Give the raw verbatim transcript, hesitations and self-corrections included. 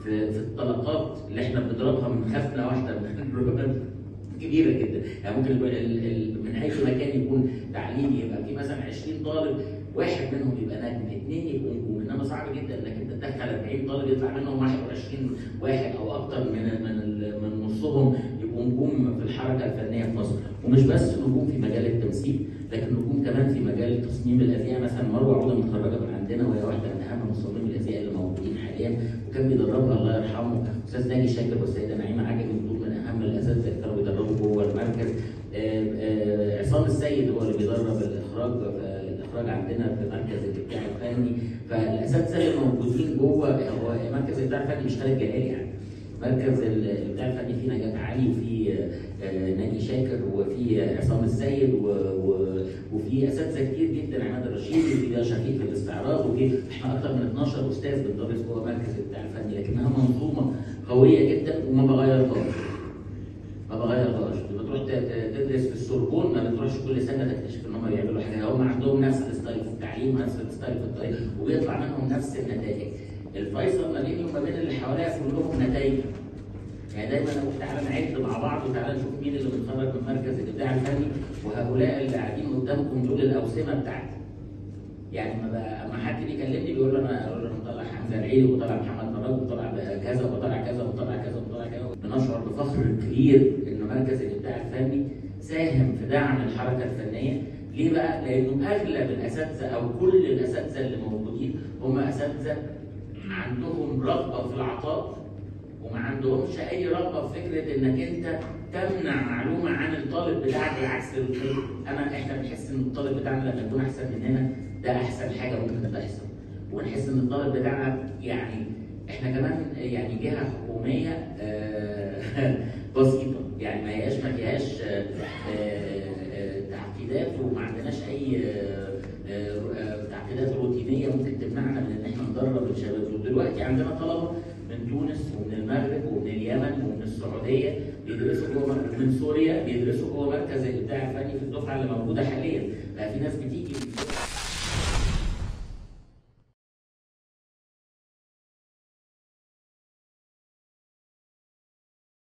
في, في الطلقات اللي احنا بنضربها من خفنه واحده كبيره جدا. يعني ممكن ال ال من اي مكان يكون تعليمي يبقى في مثلا عشرين طالب، واحد منهم يبقى نجم، اثنين يبقوا نجوم، انما صعب جدا انك انت تدخل أربعين طالب يطلع منهم واحد وعشرين واحد او اكتر من من من نصهم يبقوا نجوم في الحركه الفنيه في مصر. ومش بس نجوم في مجال التمثيل، لكن نجوم كمان في مجال تصميم الازياء. مثلا مروه عوده متخرجه من عندنا وهي واحده من اهم مصممي الازياء اللي موجودين حاليا، وكان بيدربها الله يرحمه استاذ ناجي شاكر والسيده نعيمه عجمي، دول من اهم الاساتذه اللي كانوا بيدربوا جوه المركز. عصام السيد هو اللي بيدرب الاخراج الاخراج عندنا في مركز الابداع الفني. فالاساتذه اللي موجودين جوه، هو مركز الابداع الفني مش خالد جلال يعني، مركز الابداع الفني فيه نجاة علي وفي ناجي شاكر وفي عصام السيد وفي اساتذه كتير جدا، عماد الرشيد وفي شفيق في الاستعراض، وفي احنا اكثر من اتناشر استاذ بندرس جوه مركز الابداع الفني، لكنها منظومه قويه جدا وما بغيرهاش. ما بغيرهاش، بتروح تدرس في السوربون ما بتروحش كل سنه تكتشف ان هم بيعملوا حاجه، هم عندهم نفس الستايل في التعليم ونفس الستايل في الطريق وبيطلع منهم نفس النتائج. الفيصل ما بيني وما بين اللي حواليا كلهم نتائج. يعني دايما اقول تعالى نعد مع بعض وتعالى نشوف مين اللي بيتخرج من مركز الابداع الفني، وهؤلاء اللي قاعدين قدامكم دول الاوسمه بتاعتي. يعني ما ما حد بيكلمني بيقول له انا اقول له انا مطلع حمزه العيلي وطلع محمد مراج وطلع كذا وطلع كذا وطلع كذا وطلع كذا. بنشعر بفخر كبير ان مركز الابداع الفني ساهم في دعم الحركه الفنيه. ليه بقى؟ لانه اغلب الاساتذه او كل الاساتذه اللي موجودين هم اساتذه عندهم رغبه في العطاء، وما عندهمش اي رغبه في فكره انك انت تمنع معلومه عن الطالب بتاعك. بالعكس، انا احنا بنحس ان الطالب بتاعنا لما يكون احسن مننا ده احسن حاجه ممكن تحصل، ونحس ان الطالب بتاعنا يعني احنا كمان يعني جهه حكوميه بسيطه، يعني ما هياش ما فيهاش تعقيدات وما عندناش اي تعقيدات روتينيه ممكن تمنعنا من ان احنا ندرب الشباب. ودلوقتي عندنا طلبه من تونس ومن المغرب ومن اليمن ومن السعوديه بيدرسوا جوه، من سوريا بيدرسوا جوه مركز الابداع الفني في الدفعه اللي موجوده حاليا. بقى في ناس بتيجي